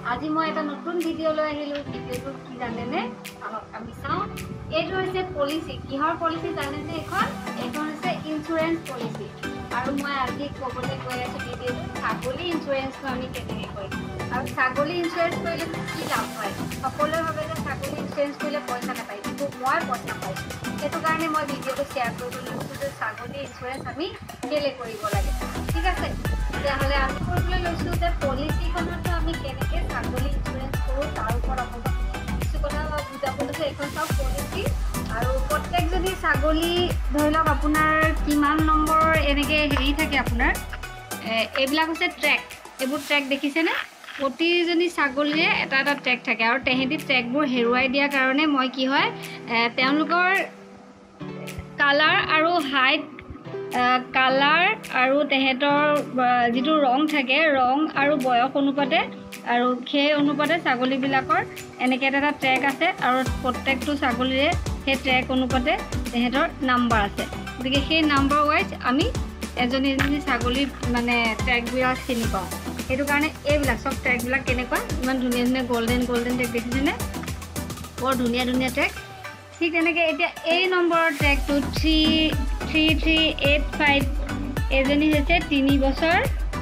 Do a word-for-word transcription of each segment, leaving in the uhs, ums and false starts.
আজি মই এটা নতুন ভিডিও লৈ আহিলো। ভিডিওটো কি জানেনে? আহক আমি চাওঁ। এইটো হৈছে পলিচি। কিহৰ পলিচি জানেনে? এখন এখন হৈছে ইন্সুৰেন্স পলিচি। আৰু মই আজি ক'বলৈ গৈ আছো ভিডিওটো ছাগলী ইন্সুৰেন্সটো আমি কেনেকৈ কৰিম আৰু ছাগলী ইন্সুৰেন্স কৰিলে কি লাভ হয়। সকলোৱে ভাবে যে ছাগলী ইন্সুৰেন্স কৰিলে পইচা নাপায়, কিন্তু মই পইচা পাইছোঁ। সেইটো কাৰণে মই ভিডিওটো শ্বেয়াৰ কৰিবলৈ লৈছোঁ যে ছাগলী ইন্সুৰেন্স আমি কেলে কৰিব লাগে। ঠিক আছে, তেতিয়াহ'লে আমি কৰিবলৈ লৈছোঁ যে পলিচিখনতো আমি কেনেকৈ ছাগলী ইন্সুৰেন্স কৰোঁ তাৰ ওপৰত আপোনাক কিছু কথা বুজাব লৈছোঁ। এইখন চাওক পলিচি। আৰু প্ৰত্যেকজনী ছাগলী ধৰি লওক আপোনাৰ কিমান নম্বৰ এনেকৈ হেৰি থাকে আপোনাৰ এইবিলাক হৈছে ট্ৰেক। এইবোৰ ট্ৰেক দেখিছেনে? প্ৰতিজনী ছাগলীৰে এটা এটা ট্ৰেক থাকে আৰু তেহেঁতি ট্ৰেকবোৰ হেৰুৱাই দিয়াৰ কাৰণে মই কি হয় তেওঁলোকৰ কালাৰ আৰু হাইট কালাৰ আৰু তেহেঁতৰ যিটো ৰং থাকে ৰং আৰু বয়স অনুপাতে আৰু সেই অনুপাতে ছাগলীবিলাকৰ এনেকৈ এটা এটা ট্ৰেক আছে আৰু প্ৰত্যেকটো ছাগলীৰে সেই ট্ৰেক অনুপাতে তেহেঁতৰ নাম্বাৰ আছে। গতিকে সেই নাম্বাৰ ৱাইজ আমি এজনী এজনী ছাগলীৰ মানে ট্ৰেকবিলাক চিনি পাওঁ। সেইটো কাৰণে এইবিলাক চব ট্ৰেকবিলাক কেনেকুৱা ইমান ধুনীয়া ধুনীয়া গল্ডেন গল্ডেন ট্ৰেক দেখিছেনে? বৰ ধুনীয়া ধুনীয়া ট্ৰেক। ঠিক তেনেকৈ এতিয়া এই নম্বৰৰ ট্ৰেকটো three three three eight five এজনী হৈছে তিনি বছৰ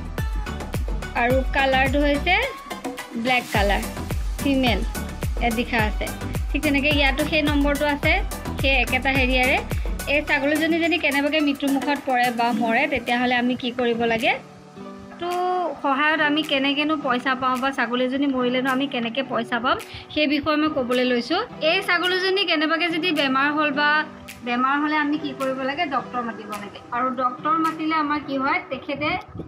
আৰু কালাৰটো হৈছে ব্লেক কালাৰ, ফিমেল ইয়াত দেখা আছে। ঠিক তেনেকৈ ইয়াতো সেই নম্বৰটো আছে সেই একেটা হেৰিয়াৰে। এই ছাগলীজনী যদি কেনেবাকৈ মৃত্যুমুখত পৰে বা মৰে তেতিয়াহ'লে আমি কি কৰিব লাগে, তো সহায়ত আমি কেনেকৈনো পইচা পাওঁ বা ছাগলীজনী মৰিলেনো আমি কেনেকৈ পইচা পাম সেই বিষয়ে মই ক'বলৈ লৈছোঁ। এই ছাগলীজনী কেনেবাকৈ যদি বেমাৰ হ'ল বা বেমাৰ হ'লে আমি কি কৰিব লাগে, ডক্তৰ মাতিব লাগে। আৰু ডক্তৰ মাতিলে আমাৰ কি হয়, তেখেতে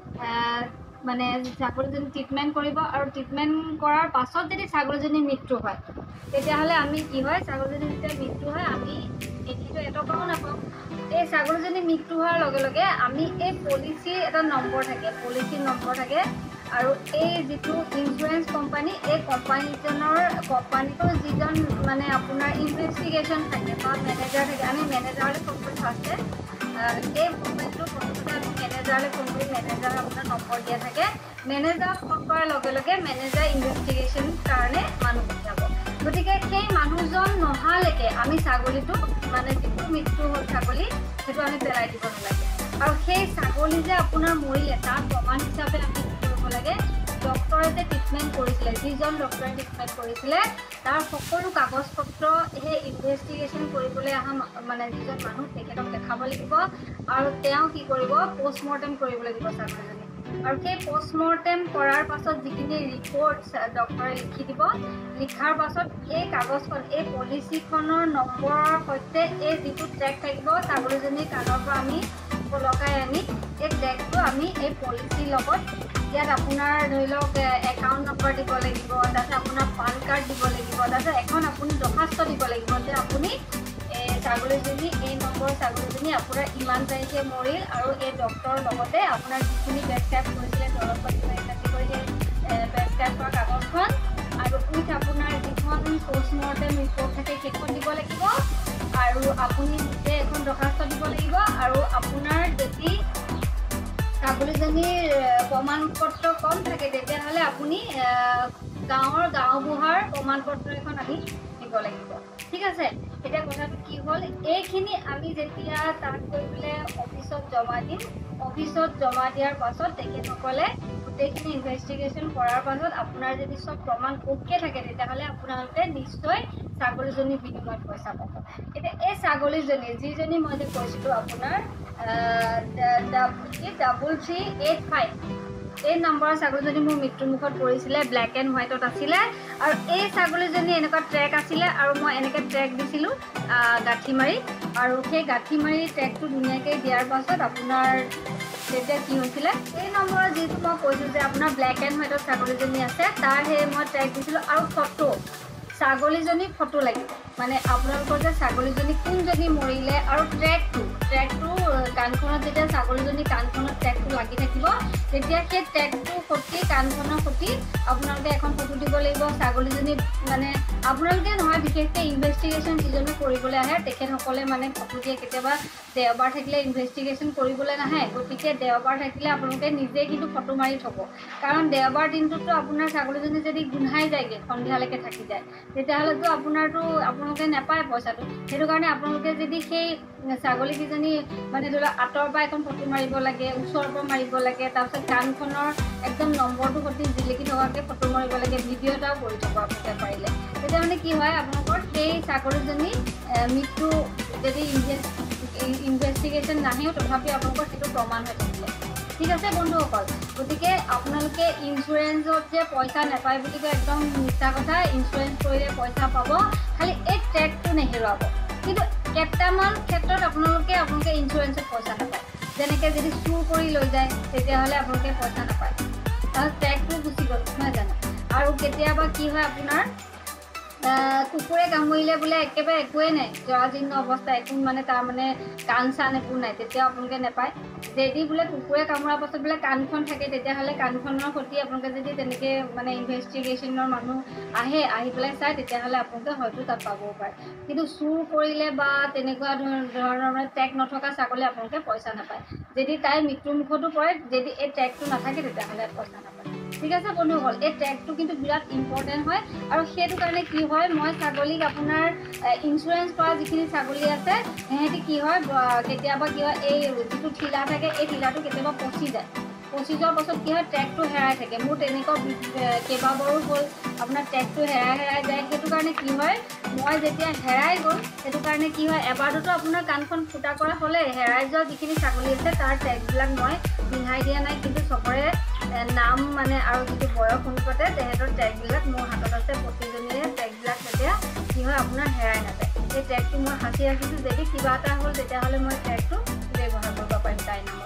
মানে ছাগলীজনী ট্ৰিটমেণ্ট কৰিব আৰু ট্ৰিটমেণ্ট কৰাৰ পাছত যদি ছাগলীজনীৰ মৃত্যু হয় তেতিয়াহ'লে আমি কি হয়, ছাগলীজনী যেতিয়া মৃত্যু হয় আমি এতিয়াতো এটকাও নাপাওঁ। এই ছাগলীজনী মৃত্যু হোৱাৰ লগে লগে আমি এই পলিচিৰ এটা নম্বৰ থাকে, পলিচিৰ নম্বৰ থাকে আৰু এই যিটো ইঞ্চুৰেঞ্চ কোম্পানী এই কোম্পানীজনৰ কোম্পানীটোৰ যিজন মানে আপোনাৰ ইনভেষ্টিগেশ্যন থাকে বা মেনেজাৰ থাকে, আমি মেনেজাৰলৈ ফোন কৰি ফাৰ্ষ্টে এই কোম্পানীটোৰ প্ৰথমতে আমি মেনেজাৰলৈ ফোন কৰি মেনেজাৰ আপোনাৰ নম্বৰ দিয়া থাকে। মেনেজাৰক ফোন কৰাৰ লগে লগে মেনেজাৰ ইনভেষ্টিগেশ্যন কাৰণে মানুহ পঠিয়াব। গতিকে সেই মানুহজন নহালৈকে আমি ছাগলীটো মানে যিটো মৃত্যু হ'ল ছাগলী সেইটো আমি পেলাই দিব নালাগে। আৰু সেই ছাগলী যে আপোনাৰ মৰিলে তাৰ প্ৰমাণ হিচাপে আমি কি কৰিব লাগে, ডক্টৰে যে ট্ৰিটমেণ্ট কৰিছিলে, যিজন ডক্টৰে ট্ৰিটমেণ্ট কৰিছিলে তাৰ সকলো কাগজ পত্ৰ সেই ইনভেষ্টিগেশ্যন কৰিবলৈ অহা মানে যিজন মানুহ তেখেতক দেখাব লাগিব আৰু তেওঁ কি কৰিব, পষ্টমৰ্টেম কৰিব লাগিব ছাগলীজনী। আৰু সেই পষ্টমৰ্টেম কৰাৰ পাছত যিখিনি ৰিপৰ্ট ডক্টৰে লিখি দিব, লিখাৰ পাছত এই কাগজখন এই পলিচিখনৰ নম্বৰৰ সৈতে এই যিটো ট্ৰেক থাকিব ছাগলীজনীৰ কাণৰ পৰা আমি লগাই আনি এই ট্ৰেকটো আমি এই পলিচিৰ লগত ইয়াত আপোনাৰ ধৰি লওক একাউণ্ট নম্বৰ দিব লাগিব, তাৰপিছত আপোনাৰ পান কাৰ্ড দিব লাগিব, তাৰপিছত এখন আপুনি দৰখাস্ত দিব লাগিব যে আপুনি ছাগলীজনী এই নম্বৰ ছাগলীজনী আপোনাৰ ইমান তাৰিখে মৰিল আৰু এই ডক্টৰৰ লগতে আপোনাৰ যিখিনি প্ৰেছক্ৰাইব কৰিছিলে দৰৱ পাতি পাতি কৰি সেই প্ৰেছক্ৰাইব কৰা কাগজখন আৰু উইথ আপোনাৰ যিখন পষ্টমৰ্টেম ৰিপৰ্ট থাকে সেইখন দিব লাগিব আৰু আপুনি নিজে এখন দৰখাস্ত দিব লাগিব। আৰু আপোনাৰ যদি ছাগলীজনীৰ প্ৰমাণ পত্ৰ কম থাকে তেতিয়াহ'লে আপুনি গাঁৱৰ গাঁওবুঢ়াৰ প্ৰমাণ পত্ৰ এখন আমি দিব লাগিব। ঠিক আছে, এতিয়া কথাটো কি হ'ল, এইখিনি আমি যেতিয়া তাত গৈ পেলাই অফিচত জমা দিম, অফিচত জমা দিয়াৰ পাছত তেখেতসকলে গোটেইখিনি ইনভেষ্টিগেশ্যন কৰাৰ পাছত আপোনাৰ যদি চব প্ৰমাণ অ'কে থাকে তেতিয়াহ'লে আপোনালোকে নিশ্চয় ছাগলীজনীৰ বিনিময়ত পইচা পাব। এতিয়া এই ছাগলীজনী যিজনী মই যে কৈছিলোঁ আপোনাৰ ডাবল থ্ৰী এইট ফাইভ এই নম্বৰৰ ছাগলীজনী মোৰ মৃত্যুমুখত পৰিছিলে, ব্লেক এণ্ড হোৱাইটত আছিলে আৰু এই ছাগলীজনী এনেকুৱা ট্ৰেক আছিলে আৰু মই এনেকৈ ট্ৰেক দিছিলোঁ গাঁঠি মাৰি আৰু সেই গাঁঠি মাৰি ট্ৰেকটো ধুনীয়াকৈ দিয়াৰ পাছত আপোনাৰ তেতিয়া কি হৈছিলে, এই নম্বৰত যিটো মই কৈছোঁ যে আপোনাৰ ব্লেক এণ্ড হোৱাইটত ছাগলীজনী আছে তাৰ সেই মই ট্ৰেক দিছিলোঁ আৰু ফটো ছাগলীজনীৰ ফটো লাগিব। মানে আপোনালোকৰ যে ছাগলীজনী কোনজনী মৰিলে আৰু ট্ৰেকটো ট্ৰেকটো কাণখনত যেতিয়া ছাগলীজনী কাণখনত ট্ৰেকটো লাগি থাকিব তেতিয়া সেই ট্ৰেকটো সতি কাণখনৰ সতি আপোনালোকে এখন ফটো দিব লাগিব ছাগলীজনী মানে আপোনালোকে নহয় বিশেষকৈ ইনভেষ্টিগেশ্যন যিজনে কৰিবলৈ আহে তেখেতসকলে মানে ফটো দিয়ে কেতিয়াবা দেওবাৰ থাকিলে ইনভেষ্টিগেশ্যন কৰিবলৈ নাহে গতিকে দেওবাৰ থাকিলে আপোনালোকে নিজে কিন্তু ফটো মাৰি থ'ব কাৰণ দেওবাৰ দিনটোতো আপোনাৰ ছাগলীজনী যদি গোন্ধাই যায়গৈ সন্ধিয়ালৈকে থাকি যায় তেতিয়াহ'লেতো আপোনাৰতো আপোনালোকে নাপায় পইচাটো সেইটো কাৰণে আপোনালোকে যদি সেই ছাগলীকেইজনী মানে ধৰি লওক আঁতৰৰ পৰা এখন ফটো মাৰিব লাগে ওচৰৰ পৰা মাৰিব লাগে তাৰপিছত কাণখনৰ একদম নম্বৰটো সতি জিলিকি থকাকৈ ফটো মাৰিব লাগে ভিডিঅ' এটাও কৰি থ'ব আপোনালোকে পাৰিলে তেতিয়া মানে কি হয় আপোনালোকৰ সেই ছাগলীজনী মৃত্যু যদি ইনভেষ্টিগেশ্যন নাহেও তথাপি আপোনালোকৰ সেইটো প্ৰমাণ হৈ থাকিলে ঠিক আছে বন্ধুসকল গতিকে আপোনালোকে ইঞ্চুৰেঞ্চত যে পইচা নাপায় বুলি কয় একদম মিছা কথা ইঞ্চুৰেঞ্চ কৰিলে পইচা পাব খালি এই ট্ৰেকটো নেহেৰুৱাব কিন্তু কেইটামান ক্ষেত্ৰত আপোনালোকে আপোনালোকে ইঞ্চুৰেঞ্চত পইচা নাপায় যেনেকৈ যদি চুৰ কৰি লৈ যায় তেতিয়াহ'লে আপোনালোকে পইচা নাপায় আৰু ট্ৰেকটো গুচি গ'ল নহয় জানো আৰু কেতিয়াবা কি হয় আপোনাৰ কুকুৰে কামুৰিলে বোলে একেবাৰে একোৱেই নাই জৰাজীৰ্ণ অৱস্থা একো মানে তাৰমানে কাণ চান একো নাই তেতিয়াও আপোনালোকে নাপায় যদি বোলে কুকুৰে কামোৰাৰ পাছত বোলে কাণখন থাকে তেতিয়াহ'লে কাণখনৰ সৈতে আপোনালোকে যদি তেনেকৈ মানে ইনভেষ্টিগেশ্যনৰ মানুহ আহে আহি পেলাই চায় তেতিয়াহ'লে আপোনালোকে হয়তো তাত পাবও পাৰে কিন্তু চুৰ কৰিলে বা তেনেকুৱা ধৰণৰ মানে ট্ৰেক নথকা ছাগলী আপোনালোকে পইচা নাপায় যদি তাইৰ মৃত্যুমুখতো পৰে যদি এই ট্ৰেকটো নাথাকে তেতিয়াহ'লে পইচা নাপায় ঠিক আছে বন্ধুসকল এই ট্ৰেকটো কিন্তু বিৰাট ইম্পৰ্টেণ্ট হয় আৰু সেইটো কাৰণে কি হয় মই ছাগলীক আপোনাৰ ইঞ্চুৰেঞ্চ কৰা যিখিনি ছাগলী আছে সিহঁতি কি হয় কেতিয়াবা কি হয় এই যিটো ঠিলা থাকে এই ঠিলাটো কেতিয়াবা পচি যায় পচি যোৱাৰ পাছত কি হয় ট্ৰেকটো হেৰাই থাকে মোৰ তেনেকুৱা কেইবাবাৰো হ'ল আপোনাৰ ট্ৰেকটো হেৰাই হেৰাই যায় সেইটো কাৰণে কি হয় মই যেতিয়া হেৰাই গ'ল সেইটো কাৰণে কি হয় এবাৰতো আপোনাৰ কাণখন ফুটা কৰা হ'লে হেৰাই যোৱা যিখিনি ছাগলী আছে তাৰ ট্ৰেকবিলাক মই পিন্ধাই দিয়া নাই কিন্তু চবৰে নাম মানে আৰু যিটো বয়স অনুপাতে তেহেঁতৰ ট্ৰেকবিলাক মোৰ হাতত আছে প্ৰতিজনীৰে ট্ৰেকবিলাক তেতিয়া কি হয় আপোনাৰ হেৰাই নাযায় সেই ট্ৰেকটো মই সাঁচি ৰাখিছোঁ যদি কিবা এটা হ'ল তেতিয়াহ'লে মই ট্ৰেকটো ব্যৱহাৰ কৰিব পাৰিম তাইৰ নামত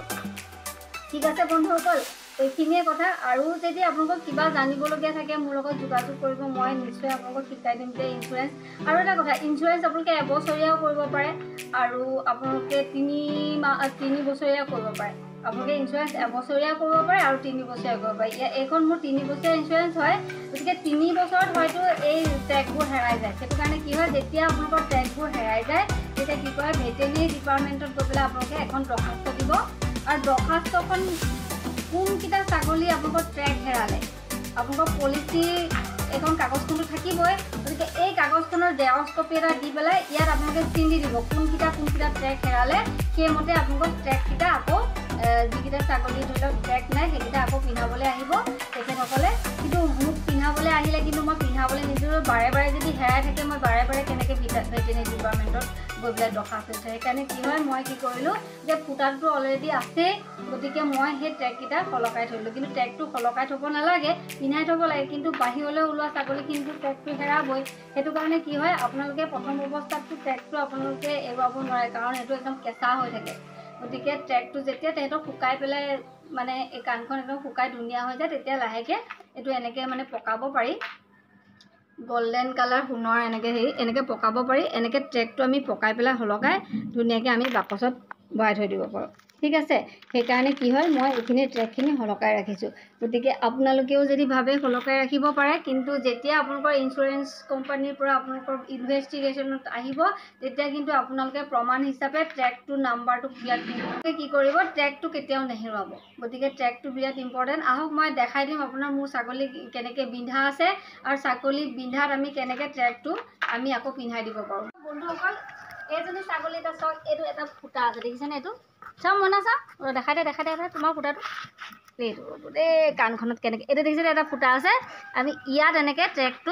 ঠিক আছে বন্ধুসকল এইখিনিয়ে কথা আৰু যদি আপোনালোকক কিবা জানিবলগীয়া থাকে মোৰ লগত যোগাযোগ কৰিব মই নিশ্চয় আপোনালোকক শিকাই দিম যে ইঞ্চুৰেঞ্চ আৰু এটা কথা ইঞ্চুৰেঞ্চ আপোনালোকে এবছৰীয়াও কৰিব পাৰে আৰু আপোনালোকে তিনি মাহ তিনি বছৰীয়াও কৰিব পাৰে আপোনালোকে ইঞ্চুৰেঞ্চ এবছৰীয়া কৰিব পাৰে আৰু তিনি বছৰীয়া কৰিব পাৰে ইয়াৰ এইখন মোৰ তিনি বছৰীয়া ইঞ্চুৰেঞ্চ হয় গতিকে তিনি বছৰত হয়তো এই ট্ৰেকবোৰ হেৰাই যায় সেইটো কাৰণে কি হয় যেতিয়া আপোনালোকৰ ট্ৰেকবোৰ হেৰাই যায় তেতিয়া কি কয় ভেটেনেৰী ডিপাৰ্টমেণ্টত গৈ পেলাই আপোনালোকে এখন দৰখাস্ত দিব আৰু দৰখাস্তখন কোনকেইটা ছাগলী আপোনালোকৰ ট্ৰেক হেৰালে আপোনালোকৰ পলিচি এখন কাগজখনটো থাকিবই গতিকে এই কাগজখনৰ জেৰক্স কপি এটা দি পেলাই ইয়াত আপোনালোকে চিন দি দিব কোনকেইটা কোনকেইটা ট্ৰেক হেৰালে সেইমতে আপোনালোকৰ ট্ৰেককেইটা আকৌ যিকেইটা ছাগলী ধৰি লওক ট্ৰেক নাই সেইকেইটা আকৌ পিন্ধাবলৈ আহিব তেখেতসকলে কিন্তু মোক পিন্ধাবলৈ আহিলে কিন্তু মই পিন্ধাবলৈ নিদিওঁ বাৰে বাৰে যদি হেৰাই থাকে মই বাৰে বাৰে কেনেকৈ ভেটেনেৰী ডিপাৰ্টমেণ্টত গৈ পেলাই দৰখাস্ত দিছোঁ সেইকাৰণে কি হয় মই কি কৰিলোঁ যে ফুটাটো অলৰেডি আছেই গতিকে মই সেই ট্ৰেককেইটা সলকাই থ'লোঁ কিন্তু ট্ৰেকটো সলকাই থ'ব নালাগে পিন্ধাই থ'ব লাগে কিন্তু বাহিৰলৈ ওলোৱা ছাগলীখিনিতো ট্ৰেকটো হেৰাবই সেইটো কাৰণে কি হয় আপোনালোকে প্ৰথম অৱস্থাততো ট্ৰেকটো আপোনালোকে এৰুৱাব নোৱাৰে কাৰণ এইটো একদম কেঁচা হৈ থাকে গতিকে ট্ৰেকটো যেতিয়া তেহেঁতক শুকাই পেলাই মানে এই কাণখন একদম শুকাই ধুনীয়া হৈ যায় তেতিয়া লাহেকৈ এইটো এনেকৈ মানে পকাব পাৰি গোল্ডেন কালাৰ সোণৰ এনেকৈ হেৰি এনেকৈ পকাব পাৰি এনেকৈ ট্ৰেকটো আমি পকাই পেলাই সলকাই ধুনীয়াকৈ আমি বাকচত ভৰাই থৈ দিব পাৰোঁ ঠিক আছে সেইকাৰণে কি হয় মই এইখিনি ট্ৰেকখিনি সলকাই ৰাখিছোঁ গতিকে আপোনালোকেও যদি ভাবে সলকাই ৰাখিব পাৰে কিন্তু যেতিয়া আপোনালোকৰ ইঞ্চুৰেঞ্চ কোম্পানীৰ পৰা আপোনালোকৰ ইনভেষ্টিগেশ্যনত আহিব তেতিয়া কিন্তু আপোনালোকে প্ৰমাণ হিচাপে ট্ৰেকটো নাম্বাৰটো বিৰাট ইম্পৰ্টেণ্ট কি কৰিব ট্ৰেকটো কেতিয়াও নেহেৰুৱাব গতিকে ট্ৰেকটো বিৰাট ইম্পৰ্টেণ্ট আহক মই দেখাই দিম আপোনাৰ মোৰ ছাগলী কেনেকৈ বিন্ধা আছে আৰু ছাগলী বিন্ধাত আমি কেনেকৈ ট্ৰেকটো আমি আকৌ পিন্ধাই দিব পাৰোঁ বন্ধুসকল এইজনী ছাগলী এটা চাওক এইটো এটা ফুটা আছে দেখিছেনে এইটো চাওক মনা চাওক দেখাই দে দেখাই দে তোমাৰ ফুটাটো এইটো এই কাণখনত কেনেকৈ এইটো দেখিছেনে এটা ফুটা আছে আমি ইয়াত এনেকৈ ট্ৰেকটো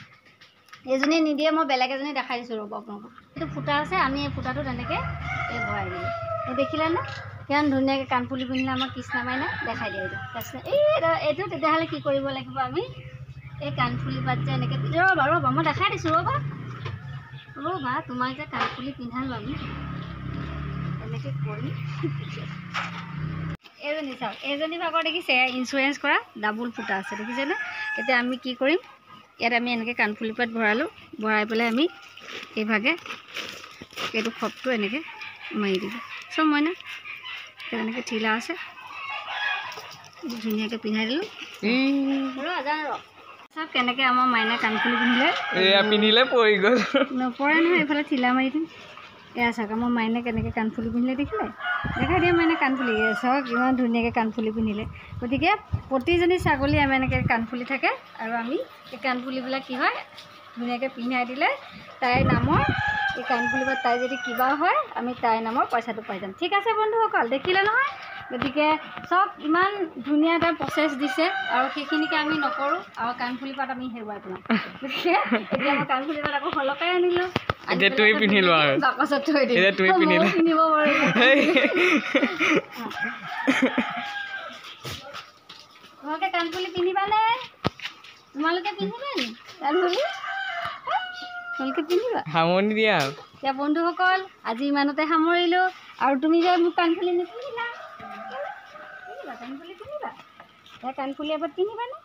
এজনী নিদিয়ে মই বেলেগ এজনী দেখাই দিছোঁ ৰ'ব আপোনালোকক এইটো ফুটা আছে আমি এই ফুটাটোত এনেকৈ এই ভৰাই দিলোঁ এই দেখিলেনে কিমান ধুনীয়াকৈ কাণফুলি পিন্ধিলে আমাক কৃষ্ণ মাইনা দেখাই দিয়ে এইটো তাৰপিছত এই এইটো তেতিয়াহ'লে কি কৰিব লাগিব আমি এই কাণফুলি পাত যে এনেকৈ ৰ'বা ৰ'বা মই দেখাই দিছোঁ ৰ'বা ৰ'বা তোমাক যে কাণফুলি পিন্ধালোঁ আমি এনেকৈ কৰি এইজনী চাওক এইজনী ভাগৰ দেখিছে ইঞ্চুৰেঞ্চ কৰা ডাবুল ফুটা আছে দেখিছেনে এতিয়া আমি কি কৰিম ইয়াত আমি এনেকৈ কাণফুলি পাত ভৰালোঁ ভৰাই পেলাই আমি এইভাগে এইটো খপটো এনেকৈ মাৰি দিলোঁ চব মই না এনেকৈ ঠিলা আছে ধুনীয়াকৈ পিন্ধাই দিলোঁ চব কেনেকৈ আমাৰ মাইনা কাণফুলি পিন্ধিলে পিন্ধিলে পৰি গ'ল নপৰে নহয় এইফালে ঠিলা মাৰি দিম এয়া চাওক আমাৰ মাইনা কেনেকৈ কাণফুলি পিন্ধিলে দেখিলে দেখাই দিয়ে মাইনা কাণফুলি চাওক ইমান ধুনীয়াকৈ কাণফুলি পিন্ধিলে গতিকে প্ৰতিজনী ছাগলী আমাৰ এনেকৈ কাণফুলি থাকে আৰু আমি এই কাণফুলিবিলাক কি হয় ধুনীয়াকৈ পিন্ধাই দিলে তাইৰ নামৰ এই কাণফুলি বা তাই যদি কিবা হয় আমি তাইৰ নামৰ পইচাটো পাই যাম ঠিক আছে বন্ধুসকল দেখিলে নহয় গতিকে চব ইমান ধুনীয়া এটা প্ৰচেছ দিছে আৰু সেইখিনিকে আমি নকৰোঁ আৰু কাণফুলি পাত আমি হেৰুৱাই পেলাওঁ গতিকে এতিয়া মই কাণফুলি পাত আকৌ সলকাই আনিলোঁ এতিয়া তুমি পিন্ধিলো আৰু বাকচত থৈ দিম এতিয়া তুমি পিন্ধিলা পিন্ধিব পাৰিব তোমালোকে কাণফুলি পিন্ধিবানে তোমালোকে পিন্ধিবা নি কাণফুলি তোমালোকে পিন্ধিবা সামৰণি দিয়া এতিয়া বন্ধুসকল আজি ইমানতে সামৰিলোঁ আৰু তুমি যে মোক কাণফুলি নিপিন্ধিলা পিন্ধিবা কাণফুলি পিন্ধিবা এতিয়া কাণফুলি এবাৰ পিন্ধিবানে